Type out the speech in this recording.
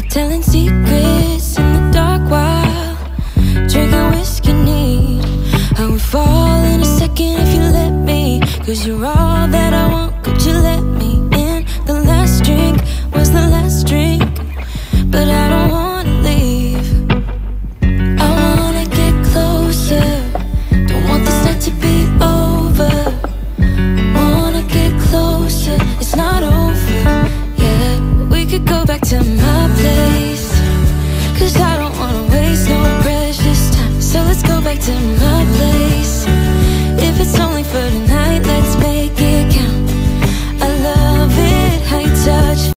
telling secrets in the dark while drinking whiskey neat. I would fall in a second if you let me, 'cause you're all